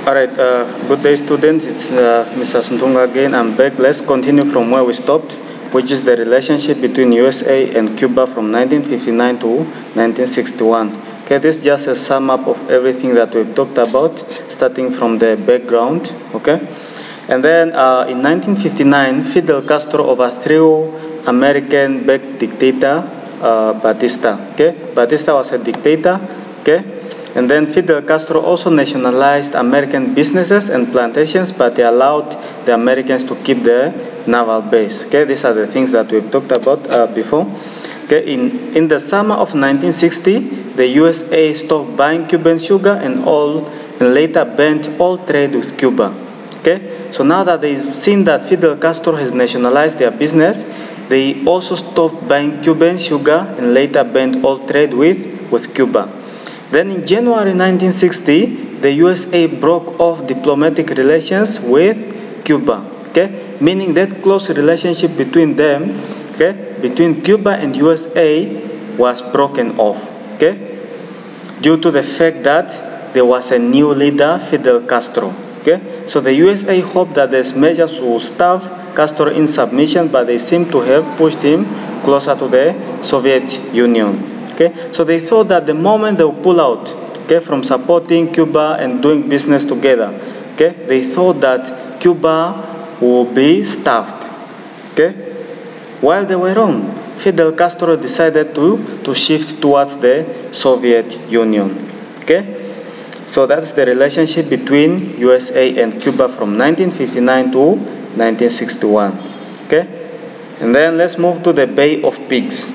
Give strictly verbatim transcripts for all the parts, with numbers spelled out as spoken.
All right, uh, good day, students. It's uh, Mister Suntunga again. I'm back. Let's continue from where we stopped, which is the relationship between U S A and Cuba from nineteen fifty-nine to nineteen sixty-one. Okay, this is just a sum up of everything that we've talked about, starting from the background. Okay, and then uh, in nineteen fifty-nine, Fidel Castro overthrew American-backed dictator uh, Batista. Okay, Batista was a dictator. Okay. And then Fidel Castro also nationalized American businesses and plantations, but he allowed the Americans to keep the naval base. Okay, these are the things that we've talked about uh, before. Okay, in, in the summer of nineteen sixty, the U S A stopped buying Cuban sugar and all, and later banned all trade with Cuba. Okay, so now that they've seen that Fidel Castro has nationalized their business, they also stopped buying Cuban sugar and later banned all trade with, with Cuba. Then in January nineteen sixty, the U S A broke off diplomatic relations with Cuba, okay? Meaning that close relationship between them, okay, between Cuba and U S A was broken off, okay? Due to the fact that there was a new leader, Fidel Castro, okay? So the U S A hoped that these measures would starve Castro in submission, but they seem to have pushed him closer to the Soviet Union. Okay, so they thought that the moment they would pull out, okay, from supporting Cuba and doing business together, okay, they thought that Cuba would be starved. Okay, while they were wrong, Fidel Castro decided to, to shift towards the Soviet Union. Okay, so that's the relationship between U S A and Cuba from nineteen fifty-nine to nineteen sixty-one. Okay, and then let's move to the Bay of Pigs.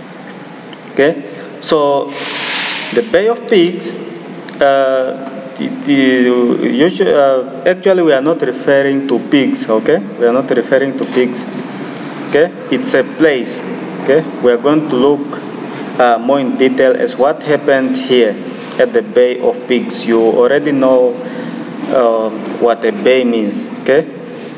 Okay, so the Bay of Pigs, uh, the, the, usually, uh, actually we are not referring to pigs, okay? We are not referring to pigs, okay? It's a place, okay? We are going to look uh, more in detail as what happened here at the Bay of Pigs. You already know uh, what a bay means, okay?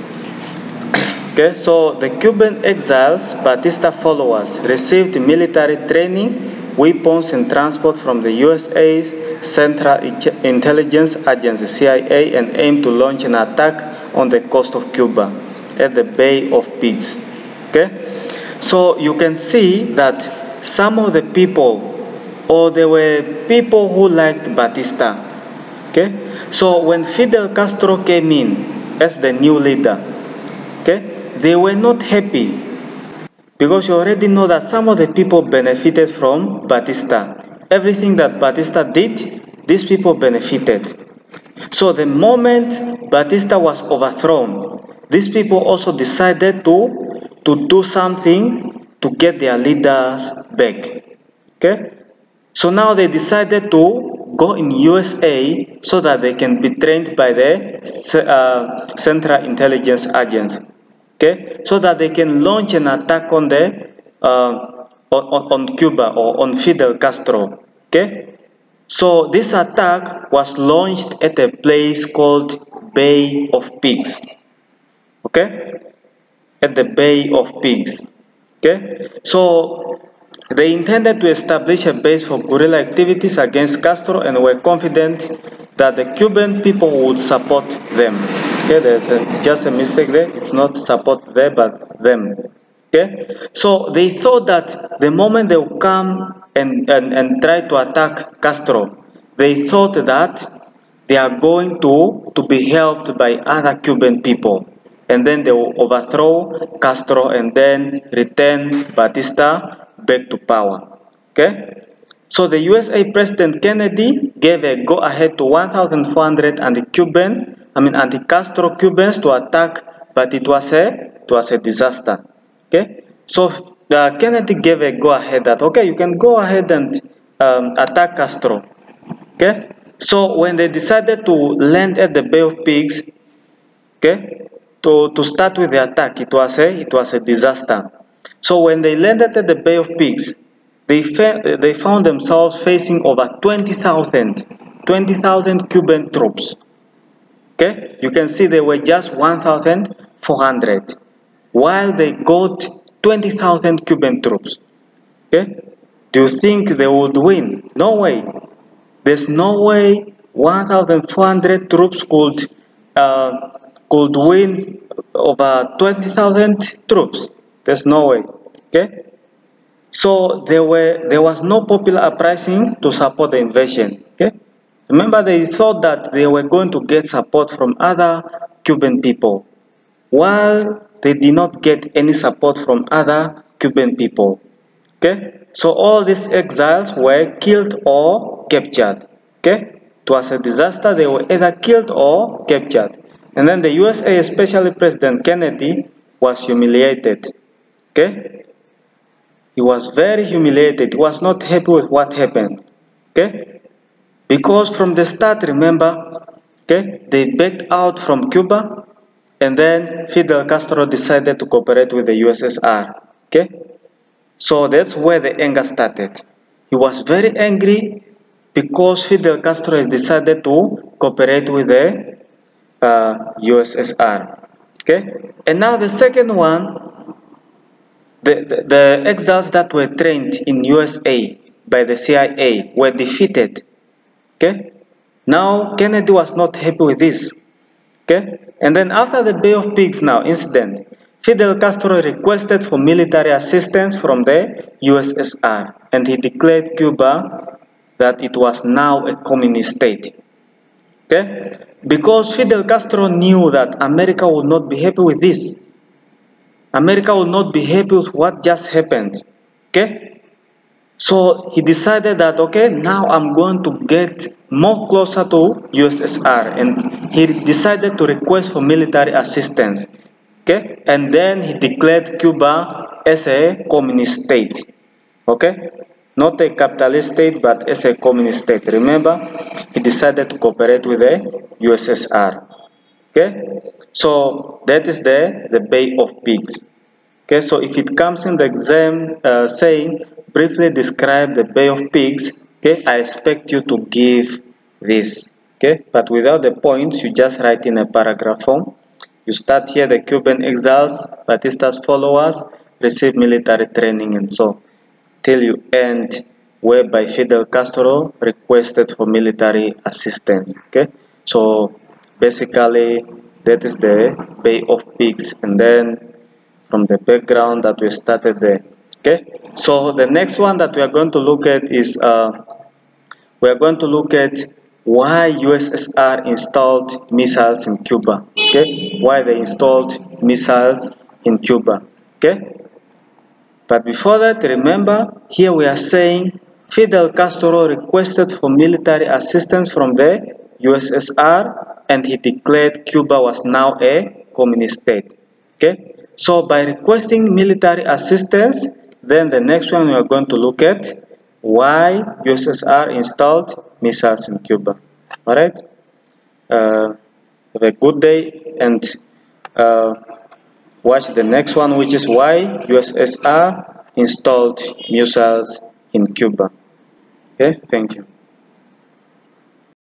Okay, so the Cuban exiles, Batista followers, received military training, weapons, and transport from the U S A's Central Intelligence Agency, C I A, and aimed to launch an attack on the coast of Cuba at the Bay of Pigs. Okay, so you can see that some of the people, or there were people who liked Batista. Okay, so when Fidel Castro came in as the new leader, okay, they were not happy because you already know that some of the people benefited from Batista. Everything that Batista did, these people benefited. So the moment Batista was overthrown, these people also decided to, to do something to get their leaders back. Okay? So now they decided to go in U S A so that they can be trained by the uh, Central Intelligence Agency. Okay, so that they can launch an attack on the uh, on, on Cuba or on Fidel Castro. Okay, so this attack was launched at a place called Bay of Pigs. Okay, at the Bay of Pigs. Okay, so they intended to establish a base for guerrilla activities against Castro and were confident that the Cuban people would support them. Okay, there's a, just a mistake there. It's not support there, but them. Okay, so they thought that the moment they would come and, and, and try to attack Castro, they thought that they are going to, to be helped by other Cuban people. And then they will overthrow Castro and then return Batista back to power. Okay? So the U S A President Kennedy gave a go-ahead to one thousand four hundred anti-Cuban, I mean anti-Castro Cubans to attack, but it was a, it was a disaster. Okay? So uh, Kennedy gave a go-ahead that, okay, you can go ahead and um, attack Castro. Okay? So when they decided to land at the Bay of Pigs, okay, to, to start with the attack, it was a, it was a disaster. So when they landed at the Bay of Pigs, they, they found themselves facing over twenty thousand Cuban troops. Okay, you can see they were just one thousand four hundred, while they got twenty thousand Cuban troops. Okay, do you think they would win? No way. There's no way one thousand four hundred troops could uh, could win over twenty thousand troops. There's no way. Okay. So there were there was no popular uprising to support the invasion. Okay. Remember, they thought that they were going to get support from other Cuban people, while they did not get any support from other Cuban people. Okay, so all these exiles were killed or captured. Okay, it was a disaster. They were either killed or captured. And then the U S A, especially President Kennedy, was humiliated. Okay, he was very humiliated. He was not happy with what happened. Okay, because from the start, remember, okay, they backed out from Cuba, and then Fidel Castro decided to cooperate with the U S S R. Okay, so that's where the anger started. He was very angry because Fidel Castro has decided to cooperate with the uh, U S S R. Okay, and now the second one, the, the, the exiles that were trained in U S A by the C I A were defeated. Okay, now Kennedy was not happy with this. Okay, and then after the Bay of Pigs now incident, Fidel Castro requested for military assistance from the U S S R, and he declared Cuba that it was now a communist state. Okay, because Fidel Castro knew that America would not be happy with this. America will not be happy with what just happened. Okay, so he decided that, okay, now I'm going to get more closer to U S S R, and he decided to request for military assistance. Okay, and then he declared Cuba as a communist state. Okay, not a capitalist state, but as a communist state. Remember, he decided to cooperate with the U S S R. Okay, so that is the, the Bay of Pigs. Okay, so if it comes in the exam uh, saying briefly describe the Bay of Pigs, okay, I expect you to give this. Okay, but without the points, you just write in a paragraph form. You start here: the Cuban exiles, Batista's followers, receive military training, and so till you end whereby Fidel Castro requested for military assistance. Okay, so basically that is the Bay of Pigs, and then from the background that we started there. Okay, so the next one that we are going to look at is uh, we are going to look at why U S S R installed missiles in Cuba. Okay, why they installed missiles in Cuba. Okay, but before that, remember, here we are saying Fidel Castro requested for military assistance from the U S S R, and he declared Cuba was now a communist state. Okay, so by requesting military assistance, then the next one we are going to look at why U S S R installed missiles in Cuba. Alright, uh, have a good day, and uh, watch the next one, which is why U S S R installed missiles in Cuba. Okay, thank you.